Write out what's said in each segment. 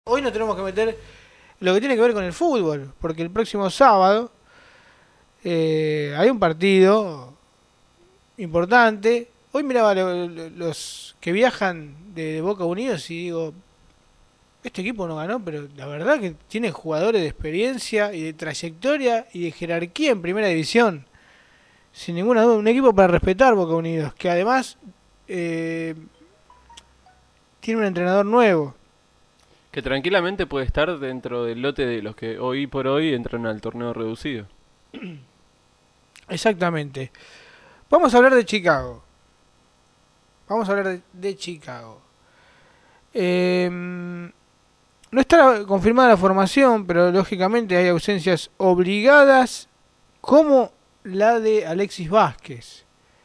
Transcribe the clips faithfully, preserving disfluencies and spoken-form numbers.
Hoy nos tenemos que meter en lo que tiene que ver con el fútbol, porque el próximo sábado eh, hay un partido importante. Hoy miraba lo- lo- los que viajan de, de Boca Unidos y digo, este equipo no ganó, pero la verdad que tiene jugadores de experiencia y de trayectoria y de jerarquía en primera división. Sin ninguna duda, un equipo para respetar Boca Unidos, que además eh, tiene un entrenador nuevo. Que tranquilamente puede estar dentro del lote de los que hoy por hoy entran al torneo reducido. Exactamente. Vamos a hablar de Chicago. Vamos a hablar de, de Chicago. Eh, no está confirmada la formación, pero lógicamente hay ausencias obligadas, como la de Alexis Vázquez.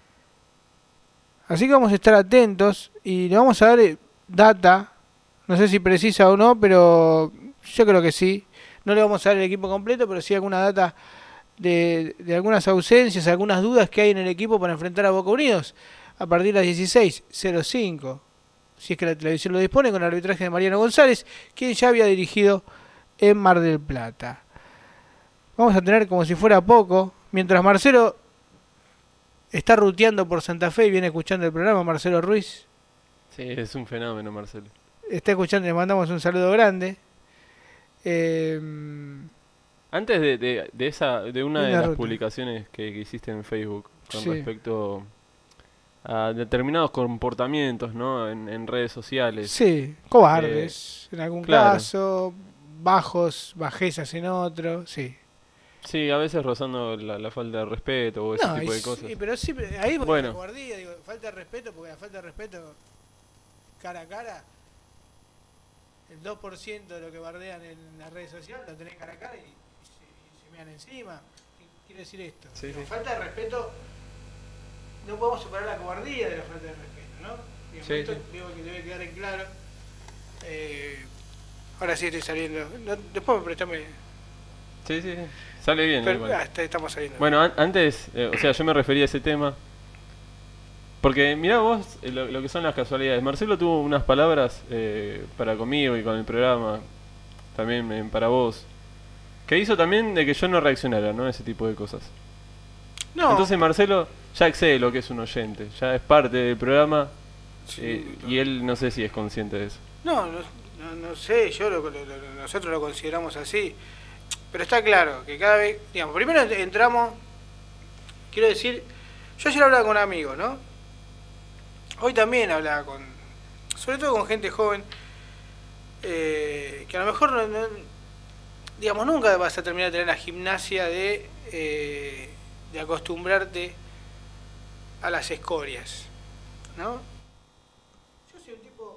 Así que vamos a estar atentos y le vamos a dar eh, data. No sé si precisa o no, pero yo creo que sí. No le vamos a dar el equipo completo, pero sí alguna data de, de algunas ausencias, algunas dudas que hay en el equipo para enfrentar a Boca Unidos a partir de las dieciséis cero cinco, si es que la televisión lo dispone, con el arbitraje de Mariano González, quien ya había dirigido en Mar del Plata. Vamos a tener como si fuera poco, mientras Marcelo está ruteando por Santa Fe y viene escuchando el programa, Marcelo Ruiz. Sí, es un fenómeno, Marcelo. Está escuchando, le mandamos un saludo grande. Eh, Antes de, de, de esa de una de Linda las ruta. publicaciones que, que hiciste en Facebook con Sí. respecto a determinados comportamientos, ¿no? En, en redes sociales. sí, cobardes en algún claro. caso, bajos, bajezas en otro, sí. Sí, a veces rozando la, la falta de respeto o ese No, tipo y de cosas. sí, pero sí, ahí porque Bueno. la cobardía, digo, falta de respeto, porque la falta de respeto cara a cara, el dos por ciento de lo que bardean en las redes sociales lo tenés cara a cara y, y se, y se mean encima. ¿Qué quiere decir esto? Sí, Digo, sí. falta de respeto, no podemos separar la cobardía de la falta de respeto, ¿no? Digo, Sí, esto sí. digo que debe quedar en claro. Eh, ahora sí estoy saliendo. No, después me prestame. Sí, sí, sí. Sale bien. Pero, igual. ah, está- estamos saliendo. Bueno, an- antes, eh, o sea, yo me refería a ese tema. Porque mirá vos eh, lo, lo que son las casualidades. Marcelo tuvo unas palabras eh, para conmigo y con el programa, también eh, para vos, que hizo también de que yo no reaccionara, ¿no? Ese tipo de cosas. no, Entonces Marcelo ya excede lo que es un oyente, ya es parte del programa sí, eh, y él no sé si es consciente de eso. no, no, no, no sé, yo lo, lo- lo- nosotros lo consideramos así. Pero está claro que cada vez, digamos, primero entramos, quiero decir, yo ayer hablaba con amigos, ¿no? Hoy también hablaba con, sobre todo con gente joven, eh, que a lo mejor, no, no- digamos, nunca vas a terminar de tener la gimnasia de, eh, de acostumbrarte a las escorias, ¿no? Yo soy un tipo,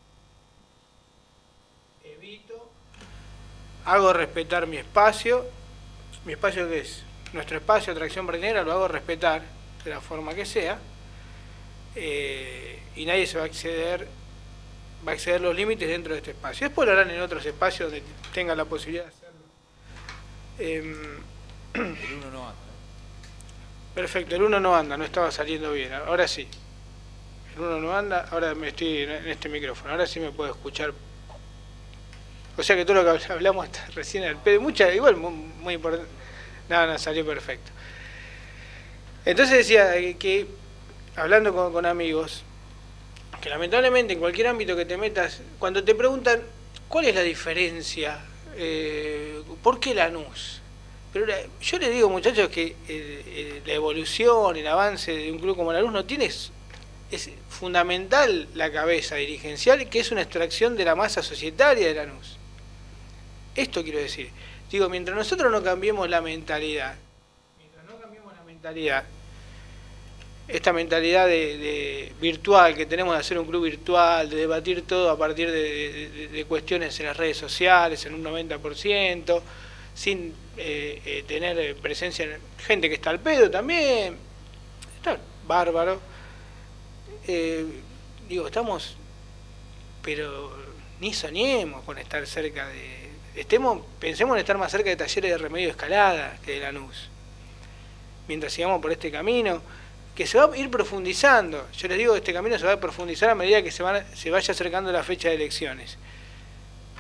evito, hago respetar mi espacio. Mi espacio que es nuestro espacio, Atracción Marinera, lo hago respetar de la forma que sea. Eh, y nadie se va a exceder, va a exceder los límites dentro de este espacio. Después lo harán en otros espacios donde tengan la posibilidad de hacerlo. Eh, El uno no anda. perfecto, el uno no anda, no estaba saliendo bien. Ahora sí. El uno no anda, ahora me estoy en este micrófono, ahora sí me puedo escuchar. O sea que todo lo que hablamos hasta recién al pedo, mucha, igual muy, muy importante. No, no, salió perfecto. Entonces decía que, que hablando con, con amigos, que lamentablemente en cualquier ámbito que te metas, cuando te preguntan cuál es la diferencia, eh, ¿por qué Lanús? Pero la- yo les digo, muchachos, que eh, eh, la evolución, el avance de un club como Lanús no tiene, es, es fundamental la cabeza dirigencial, que es una extracción de la masa societaria de Lanús. Esto quiero decir. Digo, mientras nosotros no cambiemos la mentalidad, mientras no cambiemos la mentalidad, esta mentalidad de, de virtual que tenemos de hacer un club virtual, de debatir todo a partir de, de, de cuestiones en las redes sociales, en un noventa por ciento, sin eh, eh, tener presencia en gente que está al pedo también, está bárbaro. Eh, digo, estamos, pero ni soñemos con estar cerca de, estemos, pensemos en estar más cerca de Talleres de Remedio Escalada que de Lanús. Mientras sigamos por este camino, que se va a ir profundizando. Yo les digo, este camino se va a profundizar a medida que se, van, se vaya acercando la fecha de elecciones.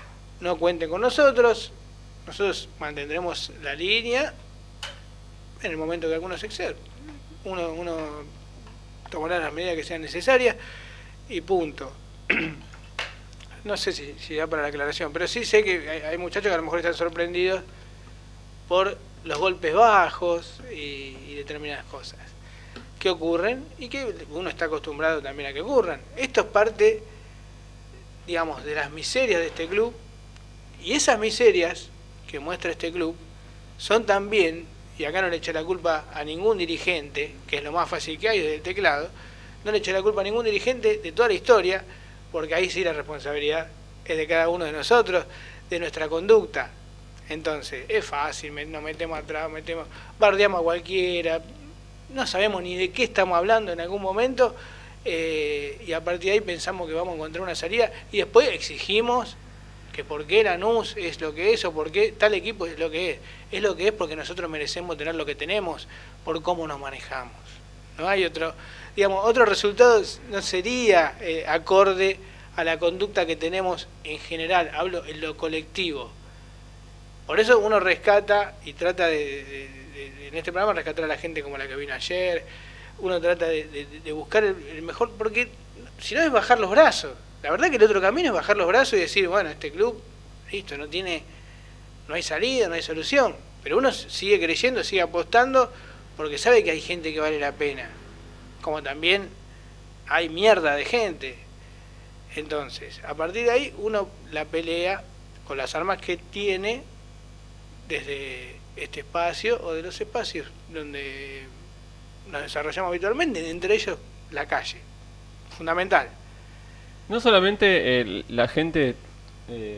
no cuenten con nosotros, nosotros mantendremos la línea en el momento que algunos excedan. Uno, uno tomará las medidas que sean necesarias y punto. No sé si, si da para la aclaración, pero sí sé que hay, hay muchachos que a lo mejor están sorprendidos por los golpes bajos y, y determinadas cosas que ocurren y que uno está acostumbrado también a que ocurran. Esto es parte, digamos, de las miserias de este club, y esas miserias que muestra este club son también, y acá no le echo la culpa a ningún dirigente, que es lo más fácil que hay desde el teclado, no le echo la culpa a ningún dirigente de toda la historia, porque ahí sí la responsabilidad es de cada uno de nosotros, de nuestra conducta. Entonces, es fácil, nos metemos atrás, metemos, bardeamos a cualquiera, no sabemos ni de qué estamos hablando en algún momento, eh, y a partir de ahí pensamos que vamos a encontrar una salida, y después exigimos que por qué Lanús es lo que es, o por qué tal equipo es lo que es. Es lo que es porque nosotros merecemos tener lo que tenemos, por cómo nos manejamos. No hay otro, digamos, otro resultado no sería eh, acorde a la conducta que tenemos en general, hablo en lo colectivo. Por eso uno rescata y trata de, de, de, de en este programa rescatar a la gente como la que vino ayer, uno trata de, de, de buscar el, el mejor, porque si no es bajar los brazos. La verdad que el otro camino es bajar los brazos y decir, bueno, este club, listo, no tiene, no hay salida, no hay solución. Pero uno sigue creyendo, sigue apostando, porque sabe que hay gente que vale la pena. Como también hay mierda de gente. Entonces, a partir de ahí, uno la pelea con las armas que tiene desde este espacio o de los espacios donde nos desarrollamos habitualmente, entre ellos la calle. Fundamental. No solamente eh, la gente, eh,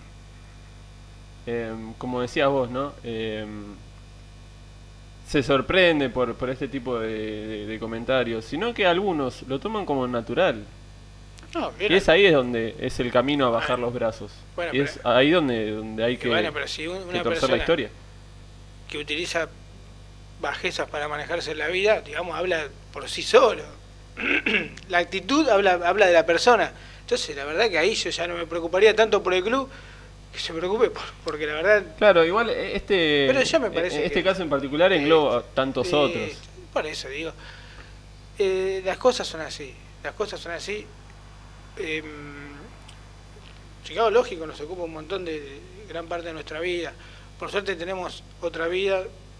eh, como decías vos, ¿no? Eh, se sorprende por, por este tipo de, de, de comentarios, sino que algunos lo toman como natural. No, y es ahí es donde es el camino a bajar bueno, los brazos. Bueno, y es pero, ahí donde, donde hay que, bueno, pero si una que torcer la historia. Que utiliza bajezas para manejarse en la vida, digamos, habla por sí solo. La actitud habla, habla de la persona. Entonces, la verdad que ahí yo ya no me preocuparía tanto por el club, que se preocupe por, porque la verdad... Claro, igual este, pero ya me parece este que, caso en particular engloba eh, tantos eh, otros. Por eso digo, eh, las cosas son así, las cosas son así. Eh, Chicago, lógico, nos ocupa un montón de, de gran parte de nuestra vida. Por suerte tenemos otra vida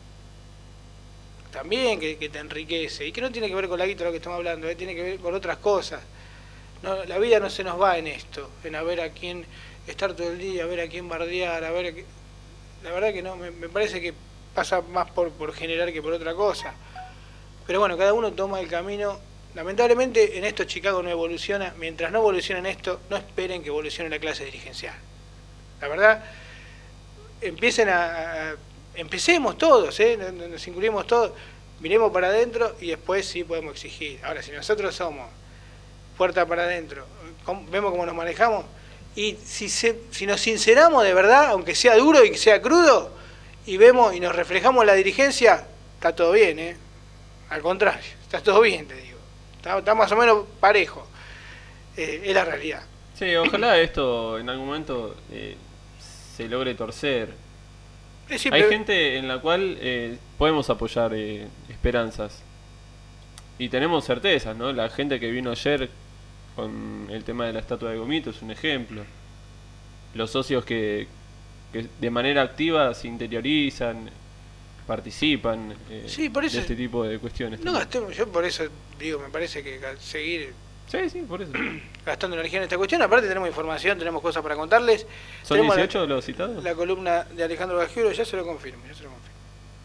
también que, que te enriquece y que no tiene que ver con la guita de lo que estamos hablando, eh, tiene que ver con otras cosas. No, la vida no se nos va en esto, en a ver a quién estar todo el día, a ver a quién bardear, a ver a qué... La verdad que no, me, me parece que pasa más por, por generar que por otra cosa. Pero bueno, cada uno toma el camino. Lamentablemente en esto Chicago no evoluciona. Mientras no evolucione en esto, no esperen que evolucione la clase dirigencial. La verdad, empiecen a... a empecemos todos, ¿eh? Nos incluimos todos, miremos para adentro y después sí podemos exigir. Ahora, si nosotros somos puerta para adentro, vemos cómo nos manejamos y si, se, si nos sinceramos de verdad, aunque sea duro y que sea crudo, y vemos y nos reflejamos en la dirigencia, está todo bien, ¿eh? Al contrario, está todo bien, te digo. Está, está más o menos parejo. Eh, es la realidad. Sí, ojalá esto en algún momento eh, se logre torcer. Sí, hay pero... gente en la cual eh, podemos apoyar eh, esperanzas y tenemos certezas, ¿no? La gente que vino ayer con el tema de la estatua de Gomito es un ejemplo. Los socios que, que de manera activa se interiorizan, participan eh, sí, por eso, de este tipo de cuestiones. No gastemos, yo por eso digo, me parece que seguir... Sí, sí, por eso. Gastando energía en esta cuestión. Aparte tenemos información, tenemos cosas para contarles. ¿Son tenemos dieciocho la, los citados? La columna de Alejandro Bajiuro, ya se lo confirmo, ya se lo confirmo.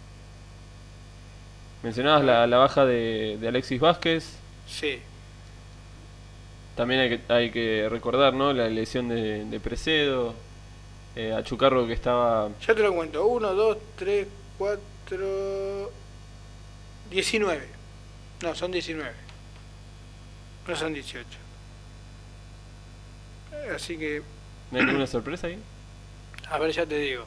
Mencionabas la, la baja de, de Alexis Vázquez. Sí. También hay que, hay que recordar, ¿no? La lesión de, de Precedo. Eh, a Chucarro que estaba... Ya te lo cuento. Uno, dos, tres, cuatro... diecinueve. No, son diecinueve. No son dieciocho. Así que... ¿No hay ninguna sorpresa ahí? A ver, ya te digo.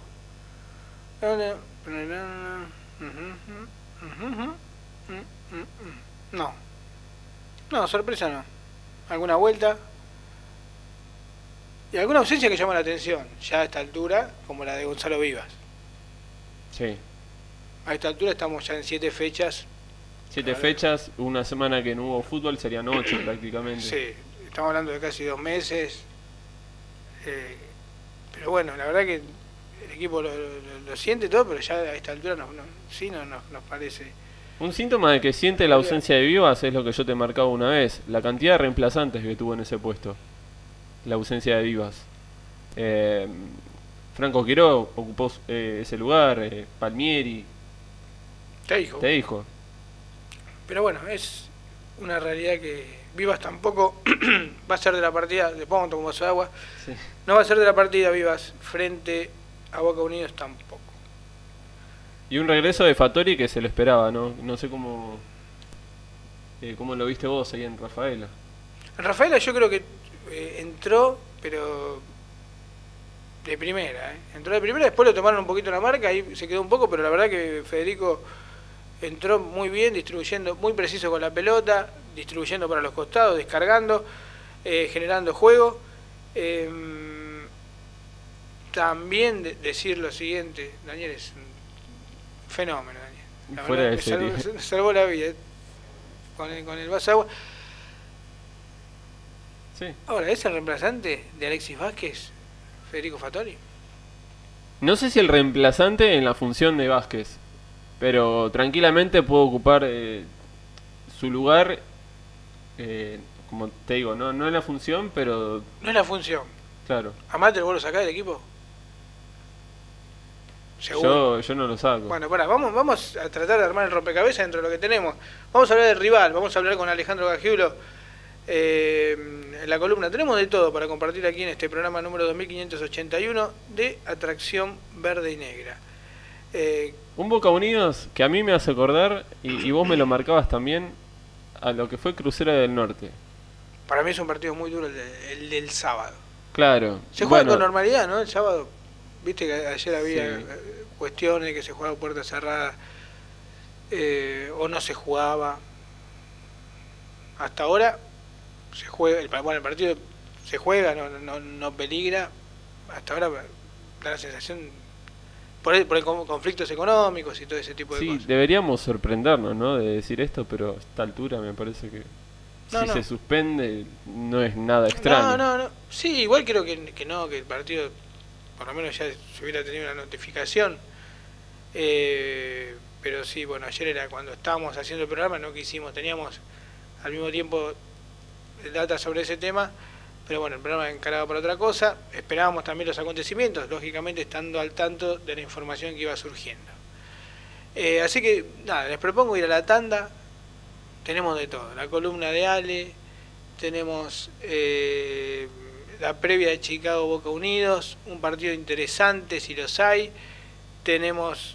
No. No, sorpresa no. ¿Alguna vuelta? Y alguna ausencia que llama la atención, ya a esta altura, como la de Gonzalo Vivas. Sí. A esta altura estamos ya en siete fechas. Siete fechas, una semana que no hubo fútbol, serían ocho prácticamente. Sí, estamos hablando de casi dos meses. Eh, pero bueno, la verdad que el equipo lo, lo, lo siente todo, pero ya a esta altura no, no, sí no, no, nos parece. Un síntoma de que siente la ausencia de Vivas es lo que yo te marcaba una vez, la cantidad de reemplazantes que tuvo en ese puesto. La ausencia de Vivas. Eh, Franco Quiró ocupó eh, ese lugar, eh, Palmieri. Te dijo. Te dijo. Pero bueno, es una realidad que Vivas tampoco va a ser de la partida, le pongo un tomo de agua, sí. No va a ser de la partida Vivas frente a Boca Unidos tampoco. Y un regreso de Fattori que se lo esperaba, ¿no? No sé cómo, eh, cómo lo viste vos ahí en Rafaela. En Rafaela yo creo que eh, entró, pero de primera, ¿eh? Entró de primera, después lo tomaron un poquito la marca, ahí se quedó un poco, pero la verdad que Federico entró muy bien, distribuyendo, muy preciso con la pelota, distribuyendo para los costados, descargando, eh, generando juego. Eh, también de decir lo siguiente, Daniel es un fenómeno, Daniel. La Fuera verdad, de serie. me salvó, me salvó la vida, ¿eh? con el, con el vaso de agua. Sí. Ahora, ¿es el reemplazante de Alexis Vázquez, Federico Fattori? No sé si el reemplazante en la función de Vázquez, pero tranquilamente puede ocupar eh, su lugar, eh, como te digo, no, no en la función, pero... No es la función. Claro. ¿Amate vos lo sacás del equipo? Yo, yo no lo saco. Bueno, pará, vamos, vamos a tratar de armar el rompecabezas dentro de lo que tenemos. Vamos a hablar del rival, vamos a hablar con Alejandro Gagiulo eh, en la columna. Tenemos de todo para compartir aquí en este programa número dos mil quinientos ochenta y uno de Atracción Verde y Negra. Eh, Un Boca Unidos que a mí me hace acordar, y, y vos me lo marcabas también, a lo que fue Crucero del Norte. Para mí es un partido muy duro el, de, el del sábado. Claro. Se juega bueno, con normalidad, ¿no? El sábado, viste que ayer había sí. cuestiones que se jugaba a puerta cerrada eh, o no se jugaba. Hasta ahora se juega, el, bueno, el partido se juega, no, no, no peligra. Hasta ahora da la sensación por, el, por el conflictos económicos y todo ese tipo de sí, cosas. Deberíamos sorprendernos, ¿no? De decir esto, pero a esta altura me parece que no, si no. se suspende no es nada extraño. No, no, no. Sí, igual creo que, que no, que el partido por lo menos ya se hubiera tenido una notificación. Eh, pero sí, bueno, ayer era cuando estábamos haciendo el programa, no quisimos, teníamos al mismo tiempo data sobre ese tema, pero bueno, el programa encarado por otra cosa. Esperábamos también los acontecimientos, lógicamente estando al tanto de la información que iba surgiendo. Eh, así que, nada, les propongo ir a la tanda. Tenemos de todo, la columna de Ale, tenemos eh, la previa de Chicago Boca Unidos, un partido interesante si los hay, tenemos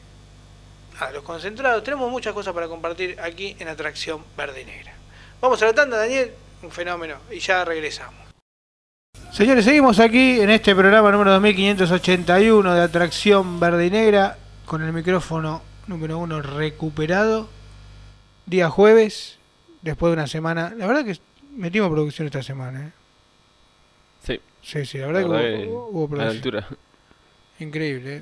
a los concentrados, tenemos muchas cosas para compartir aquí en Atracción Verde y Negra. Vamos a la tanda, Daniel, un fenómeno, y ya regresamos. Señores, seguimos aquí en este programa número dos mil quinientos ochenta y uno de Atracción Verde y Negra, con el micrófono número uno recuperado. Día jueves, después de una semana. La verdad que metimos producción esta semana, ¿eh? Sí. Sí, sí, la verdad, la verdad que, que hubo, hubo producción. A la altura. Increíble, ¿eh?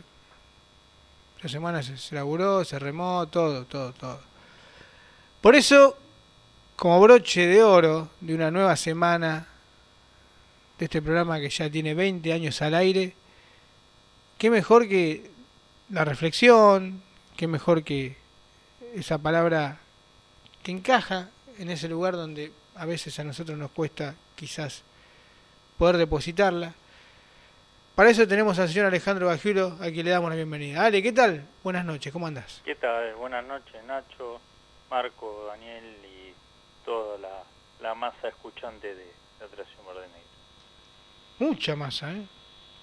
La semana se, se laburó, se remó, todo, todo, todo. Por eso, como broche de oro de una nueva semana de este programa que ya tiene veinte años al aire, qué mejor que la reflexión, qué mejor que esa palabra que encaja en ese lugar donde a veces a nosotros nos cuesta quizás poder depositarla. Para eso tenemos al señor Alejandro Gagiulo, a quien le damos la bienvenida. Ale, ¿qué tal? Buenas noches, ¿cómo andás? ¿Qué tal? Buenas noches, Nacho, Marco, Daniel y toda la, la masa escuchante de, de Atracción Verde y Negra. Mucha masa, ¿eh?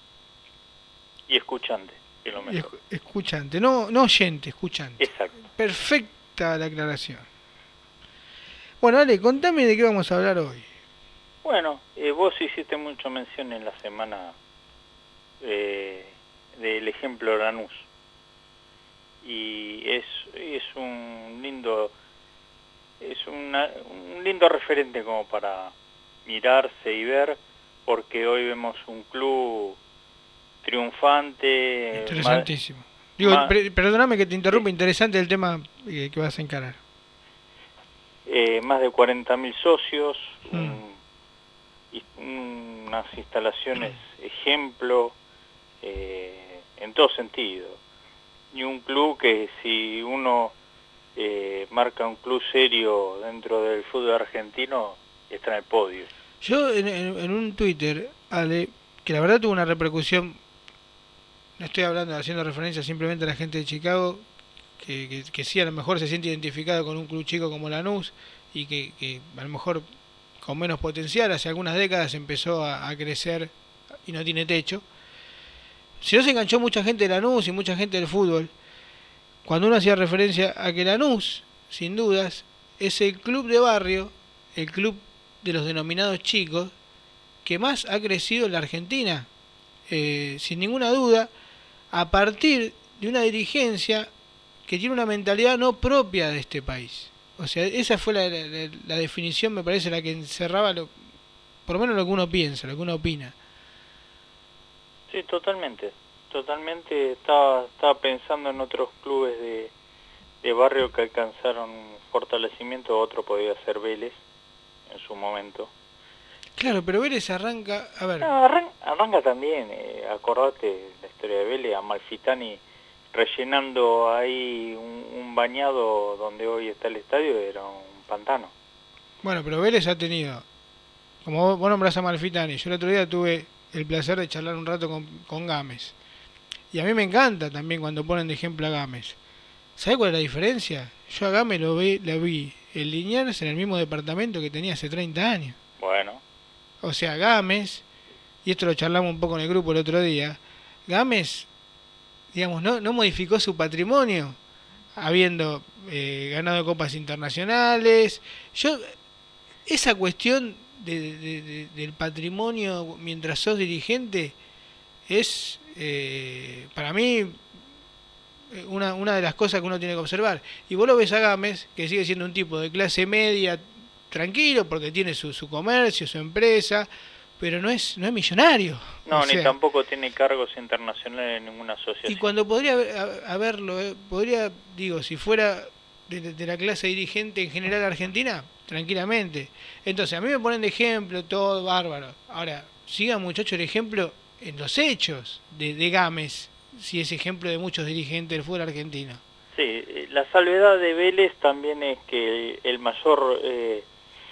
Y escuchante, que es lo mejor. Y escuchante, no, no oyente, escuchante. Exacto. Perfecta la aclaración. Bueno, Ale, contame de qué vamos a hablar hoy. Bueno, eh, vos hiciste mucha mención en la semana eh, del ejemplo Lanús. Y es, es un lindo es una, un lindo referente como para mirarse y ver porque hoy vemos un club triunfante. Interesantísimo. Más, Digo, más, per perdóname que te interrumpa, sí. Interesante el tema que, que vas a encarar. Eh, más de cuarenta mil socios, mm. un, unas instalaciones ejemplo, eh, en todo sentido. Y un club que si uno eh, marca un club serio dentro del fútbol argentino, está en el podio. Yo en, en, en un Twitter, Ale, que la verdad tuvo una repercusión, no estoy hablando, haciendo referencia simplemente a la gente de Chicago, que, que, que sí a lo mejor se siente identificado con un club chico como Lanús, y que, que a lo mejor con menos potencial, hace algunas décadas empezó a, a crecer y no tiene techo. Si no se enganchó mucha gente de Lanús y mucha gente del fútbol, cuando uno hacía referencia a que Lanús, sin dudas, es el club de barrio, el club de los denominados chicos, que más ha crecido en la Argentina, eh, sin ninguna duda, a partir de una dirigencia que tiene una mentalidad no propia de este país. O sea, esa fue la, la, la definición, me parece, la que encerraba, lo, por lo menos lo que uno piensa, lo que uno opina. Sí, totalmente. Totalmente. Estaba, estaba pensando en otros clubes de, de barrio que alcanzaron fortalecimiento, otro podía ser Vélez en su momento. Claro, pero Vélez arranca, a ver... No, arranca, arranca también, eh, acordate la historia de Vélez, Amalfitani rellenando ahí un, un bañado donde hoy está el estadio, era un pantano. Bueno, pero Vélez ha tenido, como vos, vos nombrás a Amalfitani, yo el otro día tuve el placer de charlar un rato con, con Gámez, y a mí me encanta también cuando ponen de ejemplo a Gámez. ¿Sabés cuál es la diferencia? Yo a Gámez lo vi, lo vi en Liniers en el mismo departamento que tenía hace treinta años. Bueno. O sea, Gámez, y esto lo charlamos un poco en el grupo el otro día, Gámez, digamos, no, no modificó su patrimonio, habiendo eh, ganado copas internacionales. Yo, esa cuestión de, de, de, del patrimonio mientras sos dirigente es, eh, para mí, una, una de las cosas que uno tiene que observar. Y vos lo ves a Gámez, que sigue siendo un tipo de clase media, tranquilo, porque tiene su, su comercio, su empresa, pero no es no es millonario. No, o ni sea, tampoco tiene cargos internacionales en ninguna asociación. Y cuando podría haberlo, eh, podría, digo, si fuera de, de la clase dirigente en general argentina, tranquilamente. Entonces, a mí me ponen de ejemplo, todo bárbaro. Ahora, sigan muchachos el ejemplo en los hechos de, de Gámez, si es ejemplo de muchos dirigentes del fútbol argentino. Sí, la salvedad de Vélez también es que el mayor... Eh,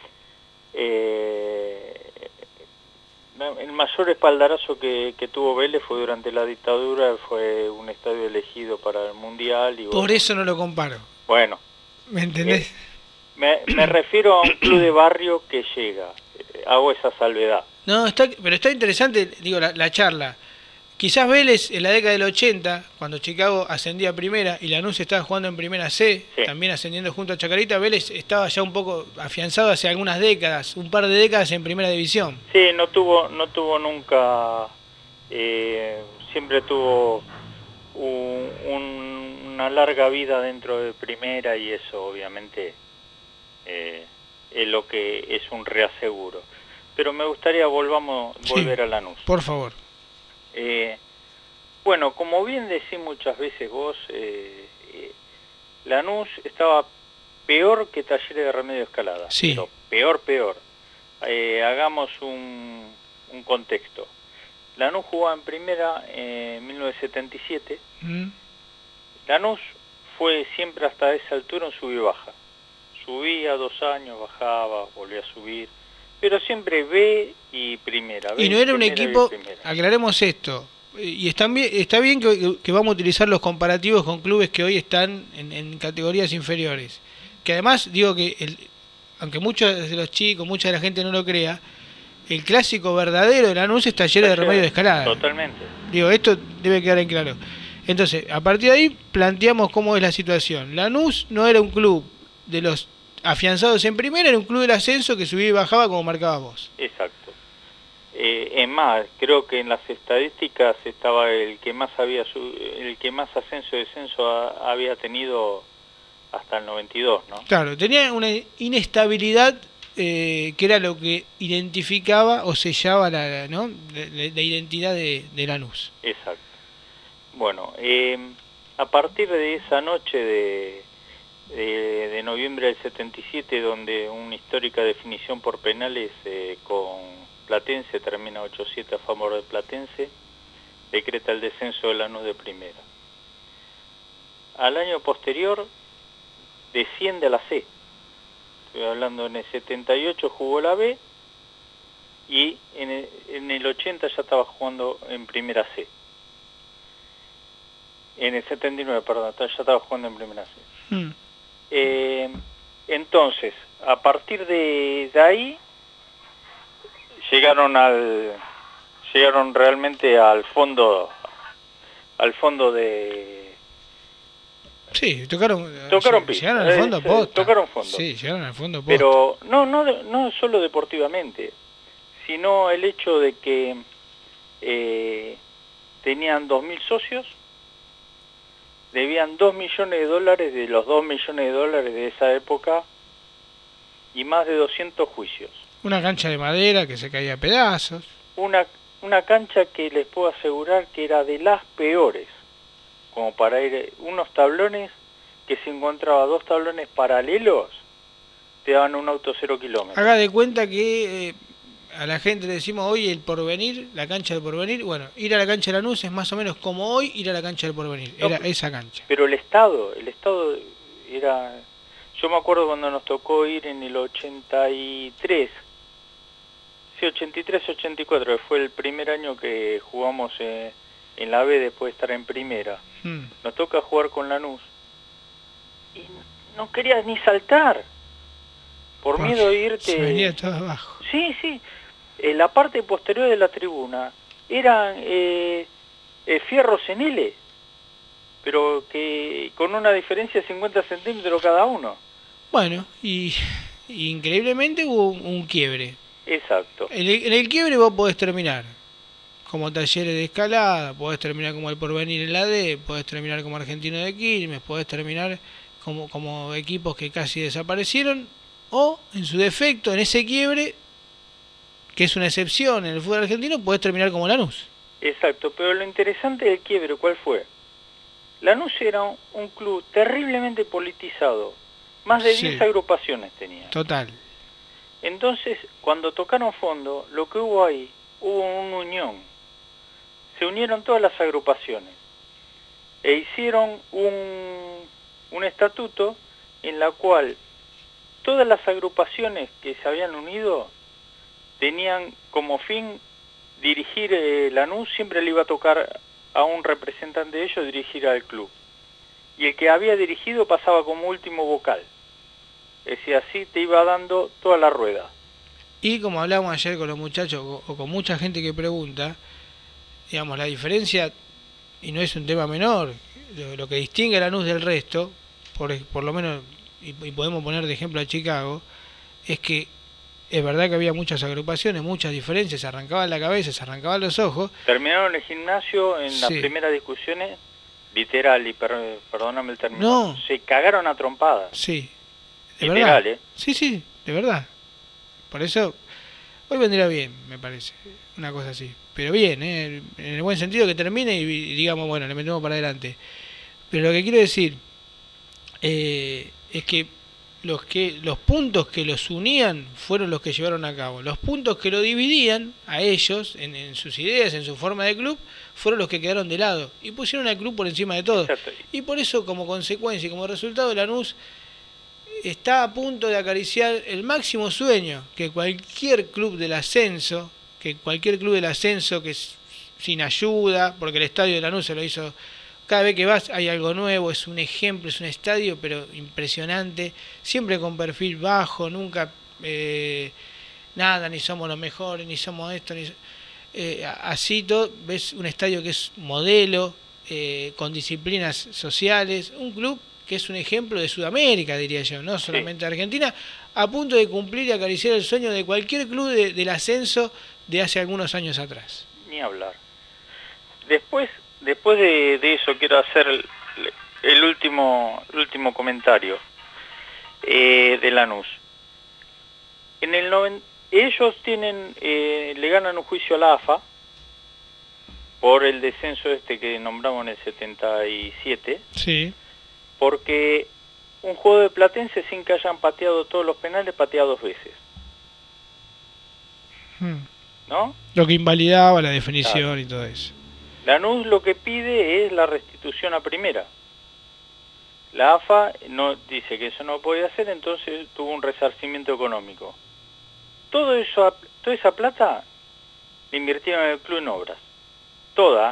eh, el mayor espaldarazo que, que tuvo Vélez fue durante la dictadura, fue un estadio elegido para el Mundial. Y bueno, por eso no lo comparo. Bueno. ¿Me entendés? Eh, me, me refiero a un club de barrio que llega. Eh, hago esa salvedad. No, está, pero está interesante, digo, la, la charla. Quizás Vélez en la década del ochenta, cuando Chicago ascendía a primera y Lanús estaba jugando en primera C, sí, también ascendiendo junto a Chacarita, Vélez estaba ya un poco afianzado hace algunas décadas, un par de décadas en primera división. Sí, no tuvo, no tuvo nunca, eh, siempre tuvo un, un, una larga vida dentro de primera y eso obviamente eh, es lo que es un reaseguro. Pero me gustaría volvamos volver sí, a Lanús. Por favor. Eh, bueno, como bien decís muchas veces vos, eh, eh, Lanús estaba peor que Talleres de Remedio Escalada. Sí. Pero peor, peor. Eh, hagamos un, un contexto. Lanús jugaba en primera en mil novecientos setenta y siete. Mm. Lanús fue siempre hasta esa altura un sub y baja. Subía dos años, bajaba, volvía a subir. Pero siempre B y primera. B y no era un primera, equipo, aclaremos esto, y está bien, está bien que, que vamos a utilizar los comparativos con clubes que hoy están en, en categorías inferiores. Que además, digo que, el, aunque muchos de los chicos, mucha de la gente no lo crea, el clásico verdadero de Lanús es Talleres de Remedio de Escalada. Totalmente. Digo, esto debe quedar en claro. Entonces, a partir de ahí planteamos cómo es la situación. Lanús no era un club de los afianzados en primera, era un club del ascenso que subía y bajaba como marcabas vos. Exacto. Eh, es más, creo que en las estadísticas estaba el que más había el que más ascenso y descenso a, había tenido hasta el noventa y dos, ¿no? Claro, tenía una inestabilidad eh, que era lo que identificaba o sellaba la, ¿no? la, la identidad de, de Lanús. Exacto. Bueno, eh, a partir de esa noche de, de, de noviembre del setenta y siete, donde una histórica definición por penales eh, con Platense termina ocho siete a favor de Platense, decreta el descenso de Lanús de primera. Al año posterior desciende a la C. Estoy hablando en el setenta y ocho jugó la B y en el, en el ochenta ya estaba jugando en primera C. En el setenta y nueve, perdón, ya estaba jugando en primera C. Mm. Eh, entonces, a partir de, de ahí, llegaron al llegaron realmente al fondo al fondo de sí tocaron tocaron piso, llegaron al fondo eh, tocaron fondo sí llegaron al fondo posta. Pero no no no solo deportivamente, sino el hecho de que eh, tenían dos mil socios, debían dos millones de dólares de los dos millones de dólares de esa época y más de doscientos juicios. Una cancha de madera que se caía a pedazos. Una, una cancha que les puedo asegurar que era de las peores, como para ir, unos tablones que se encontraba dos tablones paralelos, te daban un auto cero kilómetros. Haga de cuenta que eh, a la gente le decimos hoy el Porvenir, la cancha del Porvenir, bueno, ir a la cancha de Lanús es más o menos como hoy ir a la cancha del Porvenir, no, era esa cancha. Pero el estado, el estado era... Yo me acuerdo cuando nos tocó ir en el ochenta y tres, sí, ochenta y tres ochenta y cuatro, que fue el primer año que jugamos eh, en la B después de estar en primera. Hmm. Nos toca jugar con Lanús y no querías ni saltar por Porque miedo de irte. Se venía todo abajo. Sí, sí. Eh, la parte posterior de la tribuna eran eh, eh, fierros en L, pero que con una diferencia de cincuenta centímetros cada uno. Bueno, y, y increíblemente hubo un, un quiebre. Exacto. En el, en el quiebre vos podés terminar como Talleres de Escalada, podés terminar como el Porvenir en la D, podés terminar como Argentino de Quilmes, podés terminar como, como equipos que casi desaparecieron, o en su defecto, en ese quiebre, que es una excepción en el fútbol argentino, podés terminar como Lanús. Exacto, pero lo interesante del quiebre, ¿cuál fue? Lanús era un, un club terriblemente politizado. Más de diez sí. agrupaciones tenía. Total. Entonces, cuando tocaron fondo, lo que hubo ahí, hubo una unión. Se unieron todas las agrupaciones e hicieron un, un estatuto en la cual todas las agrupaciones que se habían unido tenían como fin dirigir eh, Lanús, siempre le iba a tocar a un representante de ellos dirigir al club. Y el que había dirigido pasaba como último vocal. Es decir, así te iba dando toda la rueda. Y como hablamos ayer con los muchachos, o, o con mucha gente que pregunta, digamos, la diferencia, y no es un tema menor, lo, lo que distingue a Lanús del resto, por, por lo menos, y, y podemos poner de ejemplo a Chicago, es que es verdad que había muchas agrupaciones, muchas diferencias, se arrancaban la cabeza, se arrancaban los ojos. Terminaron el gimnasio en sí. las primeras discusiones, literal, y per, perdóname el término, no. se cagaron a trompadas. Sí, de literal, verdad. ¿eh? Sí, sí, de verdad. Por eso, hoy vendría bien, me parece, una cosa así. Pero bien, ¿eh? En el buen sentido que termine y, y digamos, bueno, le metemos para adelante. Pero lo que quiero decir eh, es que los que los puntos que los unían fueron los que llevaron a cabo. Los puntos que lo dividían a ellos, en, en sus ideas, en su forma de club, fueron los que quedaron de lado. Y pusieron al club por encima de todo. Exacto. Y por eso, como consecuencia y como resultado, Lanús está a punto de acariciar el máximo sueño que cualquier club del ascenso, que cualquier club del ascenso que es sin ayuda, porque el estadio de Lanús se lo hizo, cada vez que vas hay algo nuevo, es un ejemplo, es un estadio pero impresionante, siempre con perfil bajo, nunca eh, nada, ni somos los mejores, ni somos esto, ni eh, así todo, ves un estadio que es modelo, eh, con disciplinas sociales, un club que es un ejemplo de Sudamérica, diría yo, no solamente de Argentina, a punto de cumplir y acariciar el sueño de cualquier club de, del ascenso de hace algunos años atrás. Ni hablar. Después, después de, de eso quiero hacer el, el último, el último comentario eh, de Lanús. En el noven... Ellos tienen, eh, le ganan un juicio a la A F A por el descenso este que nombramos en el setenta y siete. Sí. Porque un juego de Platense, sin que hayan pateado todos los penales, patea dos veces. Hmm. ¿No? Lo que invalidaba la definición, claro, y todo eso. Lanús lo que pide es la restitución a primera. La A F A no dice que eso no podía hacer, entonces tuvo un resarcimiento económico. Todo eso, toda esa plata la invirtieron en el club en obras. Toda.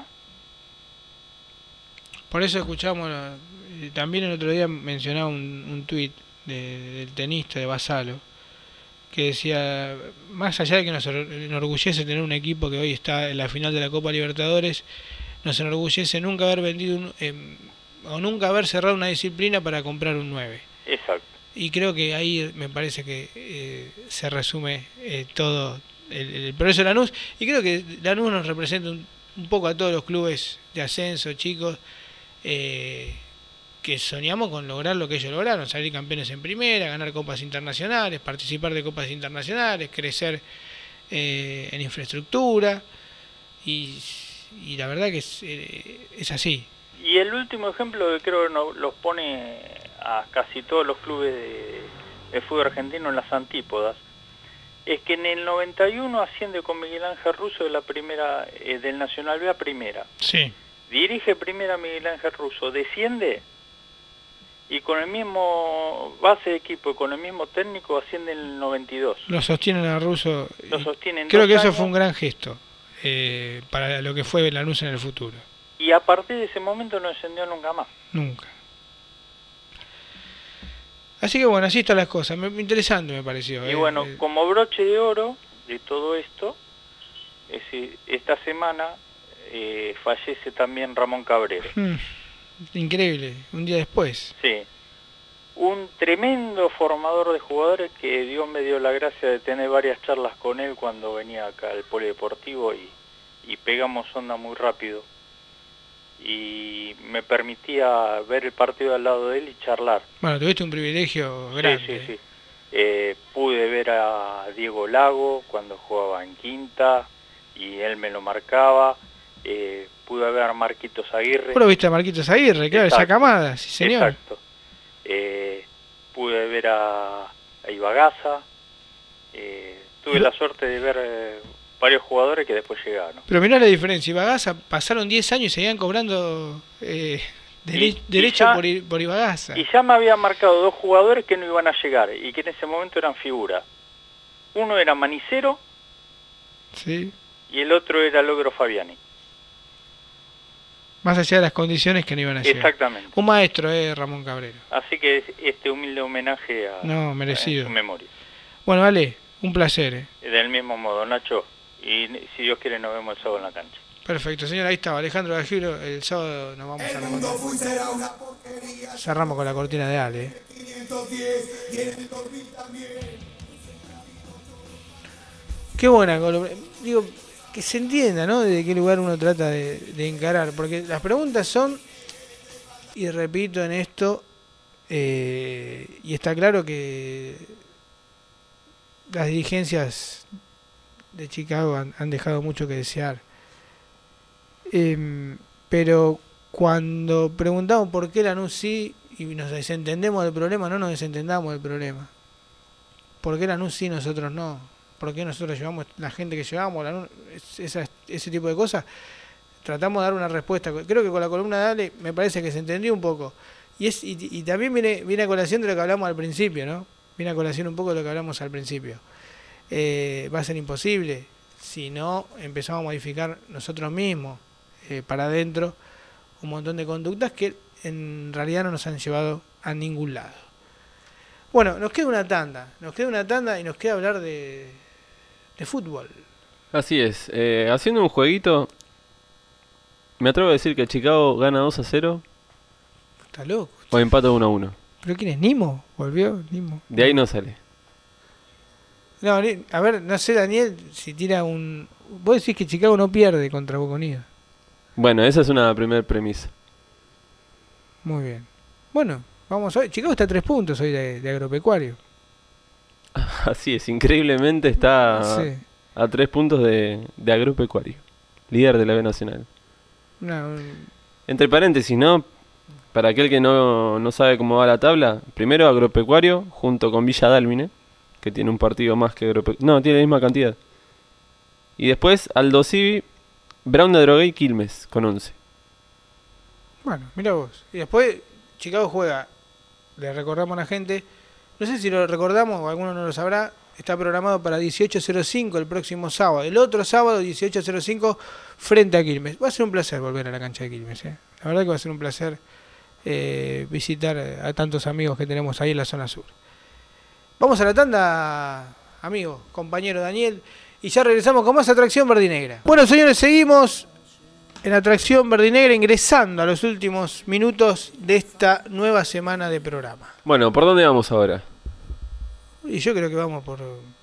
Por eso escuchamos, eh, también el otro día mencionaba un, un tuit de, del tenista de Basalo, que decía, más allá de que nos enorgullece tener un equipo que hoy está en la final de la Copa Libertadores, nos enorgullece nunca haber vendido un, eh, o nunca haber cerrado una disciplina para comprar un nueve. Exacto. Y creo que ahí me parece que eh, se resume eh, todo el, el progreso de Lanús, y creo que Lanús nos representa un, un poco a todos los clubes de ascenso, chicos, eh, que soñamos con lograr lo que ellos lograron, salir campeones en primera, ganar copas internacionales, participar de copas internacionales, crecer eh, en infraestructura, y, y la verdad que es, eh, es así. Y el último ejemplo que creo que nos los pone a casi todos los clubes de, de fútbol argentino en las antípodas, es que en el noventa y uno asciende con Miguel Ángel Russo de la primera, eh, del Nacional B a primera. Sí. Dirige primera Miguel Ángel Russo, desciende y con el mismo base de equipo y con el mismo técnico asciende en el noventa y dos. Lo sostienen a Russo. Lo sostienen. Creo que eso años. Fue un gran gesto eh, para lo que fue Lanús en el futuro. Y a partir de ese momento no descendió nunca más. Nunca. Así que bueno, así están las cosas. Me, interesante me pareció. Y eh, bueno, eh. como broche de oro de todo esto, es, esta semana eh, fallece también Ramón Cabrero. Hmm, increíble, un día después. Sí. Un tremendo formador de jugadores que Dios me dio la gracia de tener varias charlas con él cuando venía acá al polideportivo y, y pegamos onda muy rápido. Y me permitía ver el partido al lado de él y charlar. Bueno, tuviste un privilegio grande. Sí, sí, sí. Eh, pude ver a Diego Lago cuando jugaba en Quinta y él me lo marcaba. Eh, pude ver a Marquitos Aguirre. ¿Vos lo viste a Marquitos Aguirre? Claro, Exacto. Esa camada, sí señor. Exacto. Eh, pude ver a, a Ibagaza. Eh, tuve la suerte de ver... Eh, varios jugadores que después llegaron. Pero mirá la diferencia, Ibagaza pasaron diez años y seguían cobrando eh, dere y, derecho y ya, por, por Ibagaza. Y ya me habían marcado dos jugadores que no iban a llegar y que en ese momento eran figuras. Uno era Manicero, sí, y el otro era Logro Fabiani. Más allá de las condiciones que no iban a llegar. Exactamente. Un maestro, eh, Ramón Cabrero. Así que este humilde homenaje a, no, merecido. a su memoria. Bueno, Ale, un placer. Eh. Del mismo modo, Nacho. Y si Dios quiere nos vemos el sábado en la cancha. Perfecto, señor, ahí estaba Alejandro Gajiro. El sábado nos vamos a la cerramos con la cortina de Ale. ¿eh? Qué buena, digo, que se entienda, ¿no? De qué lugar uno trata de, de encarar. Porque las preguntas son, y repito en esto, eh, y está claro que las dirigencias de Chicago han, han dejado mucho que desear. Eh, pero cuando preguntamos por qué Lanús sí y nos desentendemos del problema, no nos desentendamos del problema. ¿Por qué Lanús sí, nosotros no? ¿Por qué nosotros llevamos la gente que llevamos? Lanús, esa, ese tipo de cosas. Tratamos de dar una respuesta. Creo que con la columna de Ale me parece que se entendió un poco. Y, es, y, y también viene, viene a colación de lo que hablamos al principio, ¿no? Viene a colación un poco de lo que hablamos al principio. Eh, va a ser imposible si no empezamos a modificar nosotros mismos eh, para adentro un montón de conductas que en realidad no nos han llevado a ningún lado. Bueno, nos queda una tanda, nos queda una tanda y nos queda hablar de, de fútbol. Así es, eh, haciendo un jueguito, me atrevo a decir que Chicago gana dos a cero. Está loco. O empata uno a uno. ¿Pero quién es? ¿Nimo? ¿Volvió? Nimo. De ahí no sale. No, a ver, no sé, Daniel, si tira un... Vos decís que Chicago no pierde contra Boca Unidos. Bueno, esa es una primera premisa. Muy bien. Bueno, vamos hoy. Chicago está a tres puntos hoy de, de Agropecuario. Así es, increíblemente está sí. a tres puntos de, de Agropecuario, líder de la B Nacional. No. Entre paréntesis, ¿no? Para aquel que no, no sabe cómo va la tabla, primero Agropecuario junto con Villa Dálmine, que tiene un partido más que Agropecuario. No, tiene la misma cantidad. Y después Aldo Civi, Brown de Adrogué y Quilmes con once. Bueno, mira vos. Y después Chicago juega, le recordamos a la gente, no sé si lo recordamos o alguno no lo sabrá, está programado para dieciocho cero cinco el próximo sábado. El otro sábado, dieciocho cero cinco, frente a Quilmes. Va a ser un placer volver a la cancha de Quilmes. ¿eh? La verdad que va a ser un placer eh, visitar a tantos amigos que tenemos ahí en la zona sur. Vamos a la tanda, amigo, compañero Daniel, y ya regresamos con más Atracción Verdinegra. Bueno, señores, seguimos en Atracción Verdinegra, ingresando a los últimos minutos de esta nueva semana de programa. Bueno, ¿por dónde vamos ahora? Y yo creo que vamos por...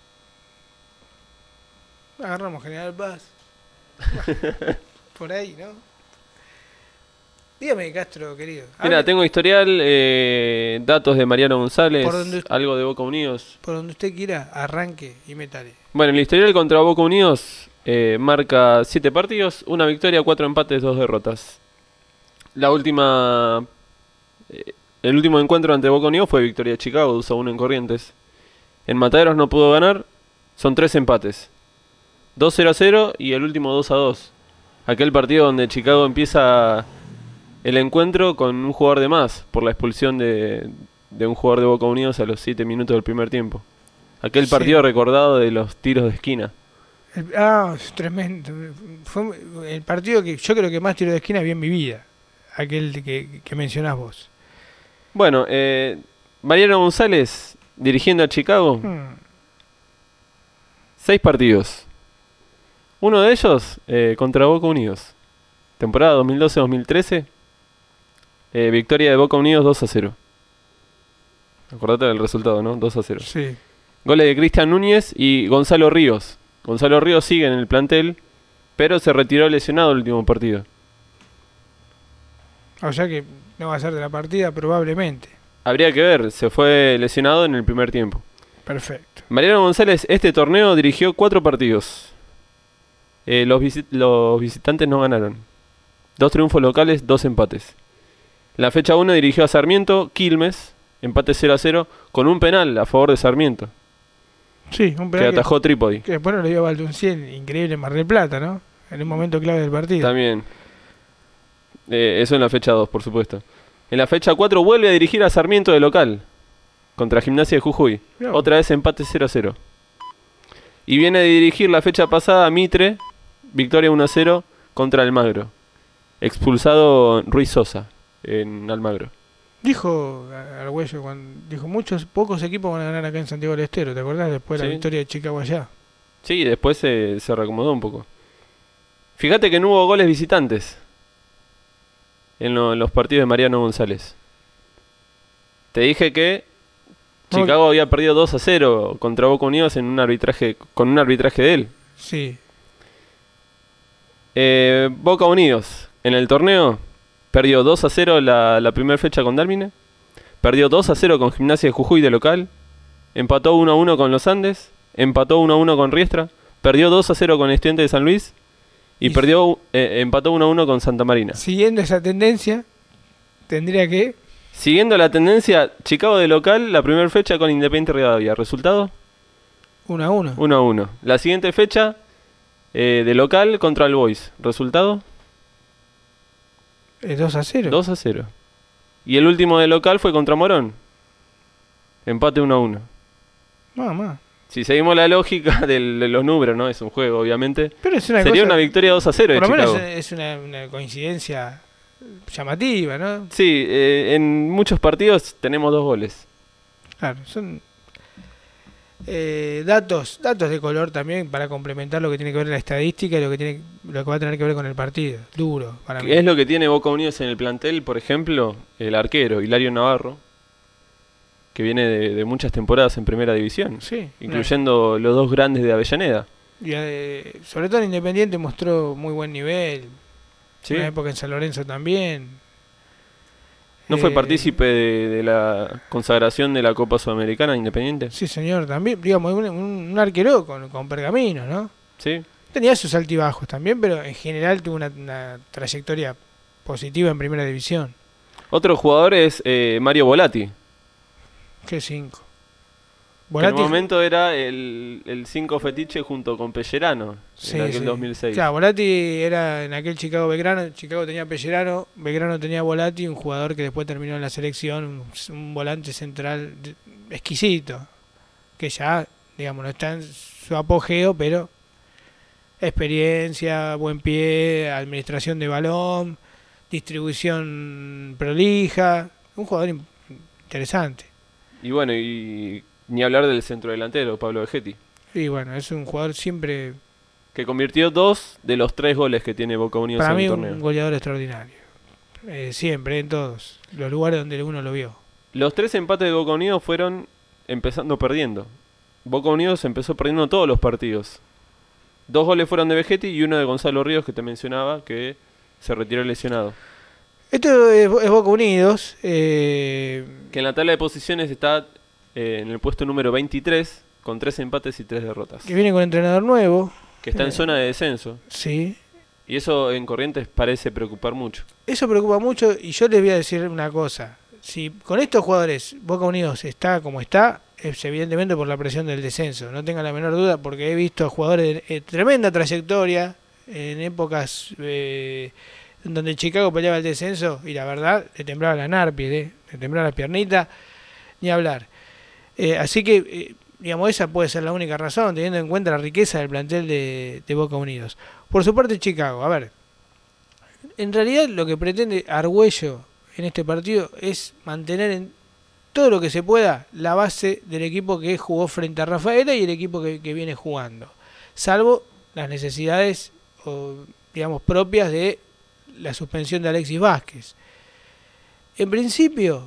Agarramos General Paz. Por ahí, ¿no? Dígame, Castro, querido. Mira, tengo historial, eh, datos de Mariano González, usted, algo de Boca Unidos. Por donde usted quiera, arranque y metale. Bueno, el historial contra Boca Unidos eh, marca siete partidos, una victoria, cuatro empates, dos derrotas. La última... Eh, el último encuentro ante Boca Unidos fue victoria de Chicago, dos a uno en Corrientes. En Mataderos no pudo ganar, son tres empates. dos cero a cero y el último dos a dos. Aquel partido donde Chicago empieza el encuentro con un jugador de más por la expulsión de, de un jugador de Boca Unidos a los siete minutos del primer tiempo. Aquel sí. partido recordado de los tiros de esquina. El, ah, tremendo. Fue el partido que yo creo que más tiros de esquina vi en mi vida. Aquel que, que mencionás vos. Bueno, eh, Mariano González dirigiendo a Chicago. Hmm. Seis partidos. Uno de ellos eh, contra Boca Unidos. Temporada dos mil doce dos mil trece. Eh, victoria de Boca Unidos dos a cero. Acordate del resultado, ¿no? dos a cero. Sí. Goles de Cristian Núñez y Gonzalo Ríos. Gonzalo Ríos sigue en el plantel, pero se retiró lesionado el último partido. O sea que no va a ser de la partida probablemente. Habría que ver, se fue lesionado en el primer tiempo. Perfecto. Mariano González este torneo dirigió cuatro partidos. Eh, los, visit- los visitantes no ganaron. Dos triunfos locales, dos empates. La fecha uno dirigió a Sarmiento, Quilmes, empate cero a cero, con un penal a favor de Sarmiento. Sí, un penal que atajó que, Trípodi. Que después le dio Valdunciel, increíble en Mar del Plata, ¿no? En un momento clave del partido. También. Eh, eso en la fecha dos, por supuesto. En la fecha cuatro vuelve a dirigir a Sarmiento de local, contra Gimnasia de Jujuy. Claro. Otra vez empate cero a cero. Y viene a dirigir la fecha pasada a Mitre, victoria uno a cero contra Almagro. Expulsado Ruiz Sosa en Almagro. Dijo Argüello, cuando dijo, muchos, pocos equipos van a ganar acá en Santiago del Estero, ¿te acordás? Después de sí. la victoria de Chicago allá. Sí, después se, se reacomodó un poco. Fíjate que no hubo goles visitantes en, lo, en los partidos de Mariano González. Te dije que Chicago no. había perdido dos a cero contra Boca Unidos en un arbitraje, con un arbitraje de él. Sí. Eh, Boca Unidos en el torneo perdió dos a cero la, la primera fecha con Dálmine. Perdió dos a cero con Gimnasia de Jujuy de local. Empató uno a uno con Los Andes. Empató uno a uno con Riestra. Perdió dos a cero con Estudiantes de San Luis. Y, y perdió eh, empató uno a uno con Santa Marina. Siguiendo esa tendencia, tendría que... Siguiendo la tendencia, Chicago de local, la primera fecha con Independiente Rivadavia. ¿Resultado? uno a uno. uno a uno. La siguiente fecha, eh, de local contra el Boys. ¿Resultado? Es dos a cero. dos a cero. Y el último de local fue contra Morón. Empate uno a uno. Nada más. Si seguimos la lógica del, de los números, ¿no? Es un juego, obviamente. Pero es una Sería cosa, una victoria dos a cero de Chicago. Por lo Chicago. menos es una, una coincidencia llamativa, ¿no? Sí, eh, en muchos partidos tenemos dos goles. Claro, son eh, datos datos de color también para complementar lo que tiene que ver la estadística y lo que tiene lo que va a tener que ver con el partido. Duro para mí. Es lo que tiene Boca Unidos en el plantel, por ejemplo, el arquero Hilario Navarro, que viene de, de muchas temporadas en Primera División, sí, incluyendo no. los dos grandes de Avellaneda. Y eh, sobre todo en Independiente mostró muy buen nivel. Sí. Una época en San Lorenzo también. ¿No fue Eh, partícipe de, de la consagración de la Copa Sudamericana Independiente? Sí, señor, también, digamos, un, un arquero con, con pergaminos, ¿no? Sí. Tenía sus altibajos también, pero en general tuvo una, una trayectoria positiva en primera división. Otro jugador es eh, Mario Volati. ¿Qué cinco? Que en un momento era el cinco fetiche junto con Pellerano, sí, en aquel sí. dos mil seis. Claro, Volati era en aquel Chicago Belgrano. Chicago tenía Pellerano, Belgrano tenía Volati, un jugador que después terminó en la selección, un, un volante central de, exquisito, que ya, digamos, no está en su apogeo, pero experiencia, buen pie, administración de balón, distribución prolija, un jugador interesante. Y bueno, y ni hablar del centrodelantero, Pablo Vegetti. Y bueno, es un jugador siempre... Que convirtió dos de los tres goles que tiene Boca Unidos Para en mí el torneo. un goleador extraordinario. Eh, siempre, en todos los lugares donde uno lo vio. Los tres empates de Boca Unidos fueron empezando perdiendo. Boca Unidos empezó perdiendo todos los partidos. Dos goles fueron de Vegetti y uno de Gonzalo Ríos, que te mencionaba, que se retiró lesionado. Esto es, es Boca Unidos. Eh... Que en la tabla de posiciones está eh, en el puesto número veintitrés, con tres empates y tres derrotas. Que viene con entrenador nuevo. Que está en eh, zona de descenso. Sí. Y eso en Corrientes parece preocupar mucho. Eso preocupa mucho y yo les voy a decir una cosa. Si con estos jugadores Boca Unidos está como está, es evidentemente por la presión del descenso. No tengan la menor duda, porque he visto jugadores de eh, tremenda trayectoria en épocas eh, donde Chicago peleaba el descenso y la verdad le temblaba la narpie, eh, le temblaba la piernita, ni hablar. Eh, así que, eh, digamos, esa puede ser la única razón, teniendo en cuenta la riqueza del plantel de, de Boca Unidos. Por su parte, Chicago, a ver, en realidad lo que pretende Argüello en este partido es mantener en todo lo que se pueda la base del equipo que jugó frente a Rafaela y el equipo que, que viene jugando, salvo las necesidades, o, digamos, propias de la suspensión de Alexis Vázquez. En principio,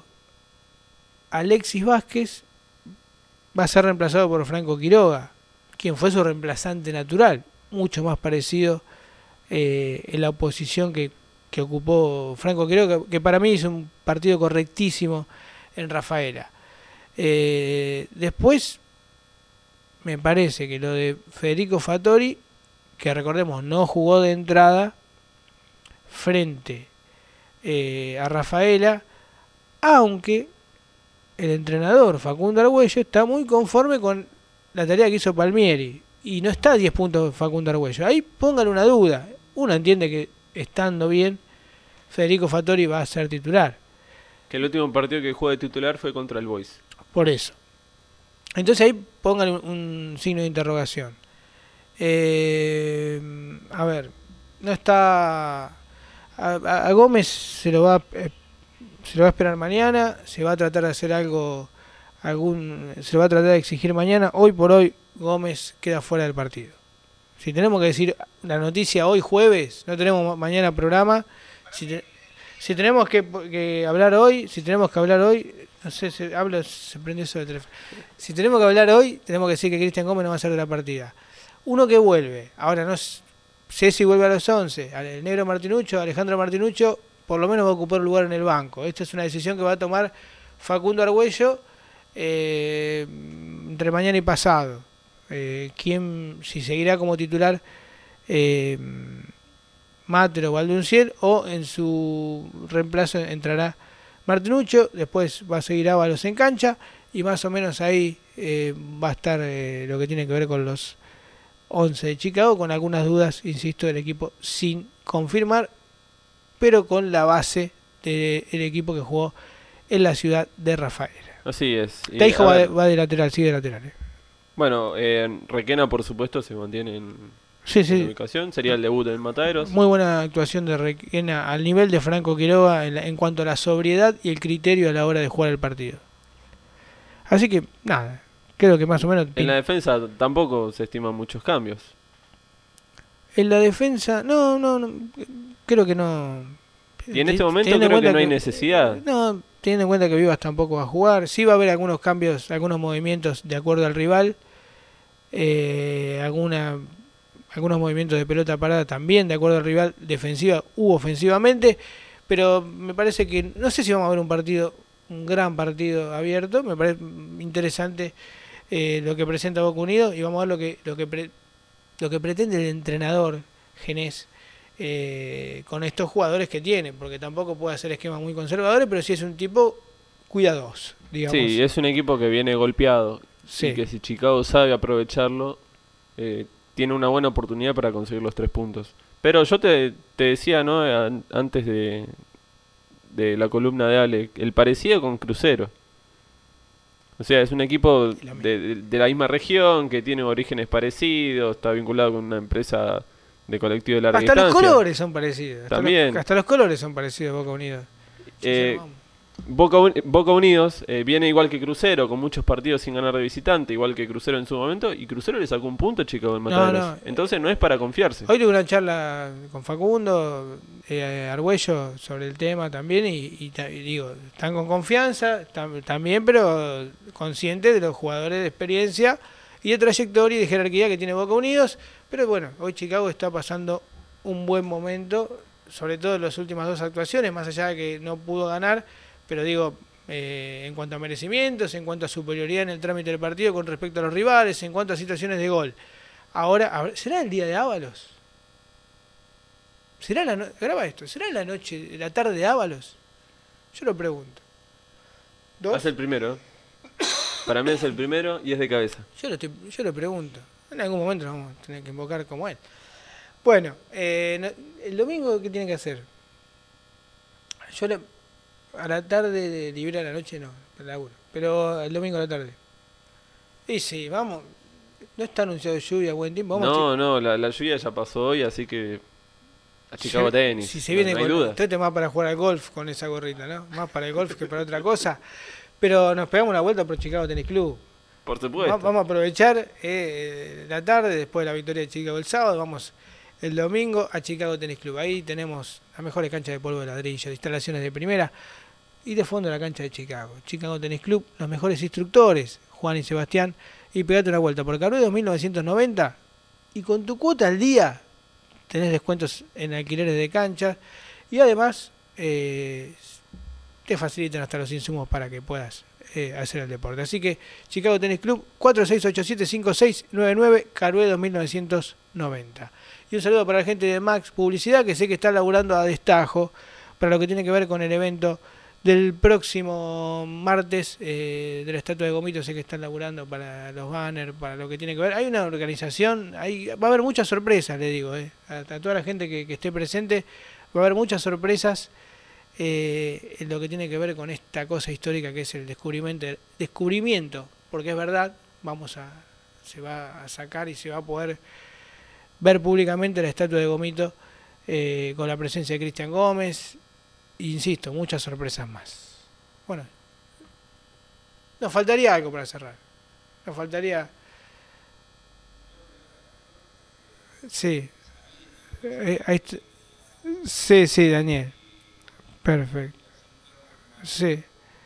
Alexis Vázquez va a ser reemplazado por Franco Quiroga, quien fue su reemplazante natural, mucho más parecido eh, en la oposición que, que ocupó Franco Quiroga, que, que para mí hizo un partido correctísimo en Rafaela. Eh, después, me parece que lo de Federico Fattori, que recordemos no jugó de entrada frente eh, a Rafaela, aunque el entrenador Facundo Argüello está muy conforme con la tarea que hizo Palmieri y no está a diez puntos Facundo Argüello. Ahí pongan una duda. Uno entiende que estando bien Federico Fattori va a ser titular. Que el último partido que jugó de titular fue contra el Boys. Por eso. Entonces ahí pongan un, un signo de interrogación. Eh, a ver, no está... A, a, a Gómez se lo va a... Eh, se lo va a esperar mañana, se va a tratar de hacer algo, algún, se lo va a tratar de exigir mañana. Hoy por hoy Gómez queda fuera del partido. Si tenemos que decir la noticia hoy jueves, no tenemos mañana programa. Si, te, si tenemos que, que hablar hoy, si tenemos que hablar hoy, no sé, se habla, se prende eso de teléfono. Si tenemos que hablar hoy, tenemos que decir que Cristian Gómez no va a ser de la partida. Uno que vuelve, ahora no sé si vuelve a los once, el negro Martinuccio, Alejandro Martinuccio, por lo menos va a ocupar un lugar en el banco. Esta es una decisión que va a tomar Facundo Argüello eh, entre mañana y pasado. Eh, quién, si seguirá como titular eh, Matero o Valdunciel, o en su reemplazo entrará Martinuccio, después va a seguir Ábalos en cancha, y más o menos ahí eh, va a estar eh, lo que tiene que ver con los once de Chicago, con algunas dudas, insisto, del equipo sin confirmar, pero con la base del equipo que jugó en la ciudad de Rafaela. Así es. Teijo va, va de lateral, sigue de lateral. Eh. Bueno, eh, Requena, por supuesto, se mantiene en, sí, sí. en ubicación. Sería el debut en Mataderos. Muy buena actuación de Requena al nivel de Franco Quiroga en, la, en cuanto a la sobriedad y el criterio a la hora de jugar el partido. Así que, nada, creo que más o menos... En la defensa tampoco se estiman muchos cambios. En la defensa, no, no, no creo que no. Y en este momento creo que no hay que, necesidad. No, teniendo en cuenta que Vivas tampoco va a jugar. Sí va a haber algunos cambios, algunos movimientos de acuerdo al rival. Eh, alguna, algunos movimientos de pelota parada también de acuerdo al rival, defensiva u ofensivamente. pero me parece que, no sé si vamos a ver un partido, un gran partido abierto, me parece interesante eh, lo que presenta Boca Unidos, y vamos a ver lo que lo que pre, lo que pretende el entrenador Genés eh, con estos jugadores que tiene, porque tampoco puede hacer esquemas muy conservadores, pero sí es un tipo cuidadoso, digamos. Sí, es un equipo que viene golpeado, sí. Y que si Chicago sabe aprovecharlo, eh, tiene una buena oportunidad para conseguir los tres puntos. Pero yo te, te decía, ¿no? Antes de, de la columna de Ale, el parecido con Crucero. O sea, es un equipo de, de, de la misma región, que tiene orígenes parecidos, está vinculado con una empresa de colectivo de larga hasta distancia. Hasta los colores son parecidos. Hasta También. Los, hasta los colores son parecidos de Boca Unidos. Eh, Boca, Boca Unidos eh, viene igual que Crucero, con muchos partidos sin ganar de visitante, igual que Crucero en su momento, y Crucero le sacó un punto a Chicago en Mataderos. No, no. Entonces no es para confiarse. Hoy tuve una charla con Facundo eh, Argüello sobre el tema también, y, y, y digo, están con confianza tam, también, pero conscientes de los jugadores de experiencia y de trayectoria y de jerarquía que tiene Boca Unidos. Pero bueno, hoy Chicago está pasando un buen momento, sobre todo en las últimas dos actuaciones, más allá de que no pudo ganar. Pero digo, eh, en cuanto a merecimientos, en cuanto a superioridad en el trámite del partido con respecto a los rivales, en cuanto a situaciones de gol. Ahora, ¿será el día de Ábalos? ¿Será la no graba esto? ¿Será la noche, la tarde de Ábalos? Yo lo pregunto. ¿Dos? Es el primero. Para mí es el primero y es de cabeza. Yo lo, estoy, yo lo pregunto. En algún momento nos vamos a tener que invocar como él. Bueno, eh, no, el domingo, ¿qué tiene que hacer? Yo le... A la tarde, de libre a la noche no, laburo. Pero el domingo a la tarde. Y sí, vamos. No está anunciado lluvia, buen tiempo. Vamos no, no, la, la lluvia ya pasó hoy, así que a Chicago si, tenis. Si se viene no, no hay con, duda. Usted más para jugar al golf con esa gorrita, ¿no? Más para el golf que para otra cosa. Pero nos pegamos una vuelta por Chicago Tennis Club. Por supuesto. Va, vamos a aprovechar eh, la tarde, después de la victoria de Chicago el sábado. Vamos el domingo a Chicago Tennis Club. Ahí tenemos las mejores canchas de polvo de ladrillo, instalaciones de primera. Y de fondo la cancha de Chicago. Chicago Tennis Club, los mejores instructores, Juan y Sebastián. Y pegate una vuelta por Caruedo mil novecientos noventa. Y con tu cuota al día tenés descuentos en alquileres de canchas. Y además eh, te facilitan hasta los insumos para que puedas eh, hacer el deporte. Así que Chicago Tennis Club, cuatro seis ocho siete cinco seis nueve nueve, Caruedo mil novecientos noventa. Y un saludo para la gente de Max Publicidad, que sé que está laburando a destajo para lo que tiene que ver con el evento del próximo martes eh, de la estatua de Gomito. Sé que están laburando para los banners, para lo que tiene que ver. Hay una organización, hay, va a haber muchas sorpresas, le digo, eh, a, a toda la gente que, que esté presente. Va a haber muchas sorpresas eh, en lo que tiene que ver con esta cosa histórica que es el descubrimiento, descubrimiento, porque es verdad, vamos a, se va a sacar y se va a poder ver públicamente la estatua de Gomito eh, con la presencia de Cristian Gómez. Insisto, muchas sorpresas más. Bueno, nos faltaría algo para cerrar. Nos faltaría... Sí. Eh, ahí est... Sí, sí, Daniel. Perfecto. Sí.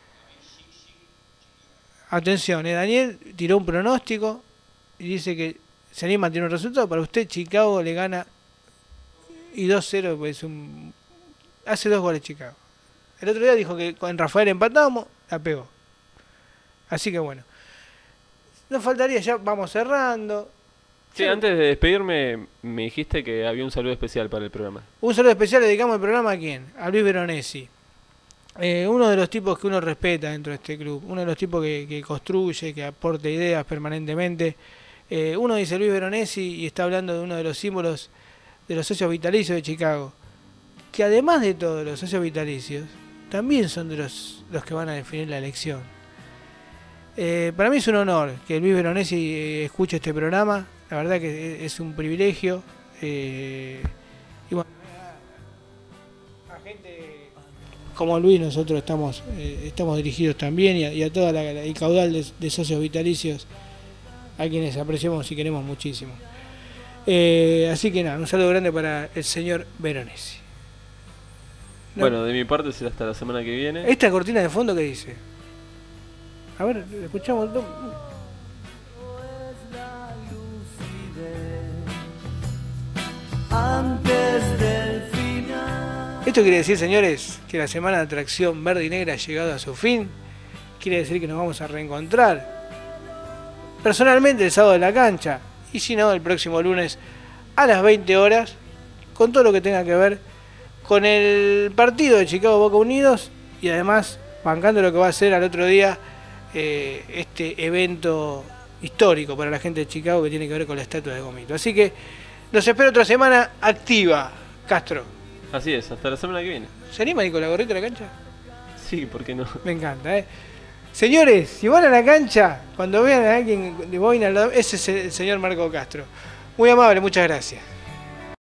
Atención, eh, Daniel tiró un pronóstico y dice que se anima a tener un resultado. Para usted, Chicago le gana y dos cero, pues un... hace dos goles Chicago. El otro día dijo que con Rafael empatábamos, la pegó. Así que bueno. Nos faltaría, ya vamos cerrando. Sí, antes de despedirme, me dijiste que había un saludo especial para el programa. Un saludo especial le dedicamos el programa a quién? A Luis Veronesi. Eh, uno de los tipos que uno respeta dentro de este club. Uno de los tipos que, que construye, que aporta ideas permanentemente. Eh, uno dice Luis Veronesi y está hablando de uno de los símbolos de los socios vitalicios de Chicago. Que además de todo, los socios vitalicios también son de los, los que van a definir la elección. Eh, para mí es un honor que Luis Veronesi eh, escuche este programa. La verdad que es un privilegio. Eh, y bueno, a, a gente como Luis nosotros estamos eh, estamos dirigidos también y a, y a toda la, la, el caudal de, de socios vitalicios a quienes apreciamos y queremos muchísimo. Eh, así que nada, un saludo grande para el señor Veronesi. ¿No? Bueno, de mi parte será hasta la semana que viene. Esta cortina de fondo, ¿qué dice? A ver, escuchamos. Antes del final. Esto quiere decir, señores, que la semana de atracción verde y negra ha llegado a su fin. Quiere decir que nos vamos a reencontrar personalmente el sábado en la cancha, y si no, el próximo lunes a las veinte horas, con todo lo que tenga que ver con el partido de Chicago Boca Unidos, y además bancando lo que va a ser al otro día eh, este evento histórico para la gente de Chicago que tiene que ver con la estatua de Gomito. Así que nos espera otra semana activa, Castro. Así es, hasta la semana que viene. ¿Se anima a ir con la gorrita a la cancha? Sí, ¿por qué no? Me encanta, ¿eh? Señores, si van a la cancha, cuando vean a alguien de boina, ese es el señor Marco Castro. Muy amable, muchas gracias.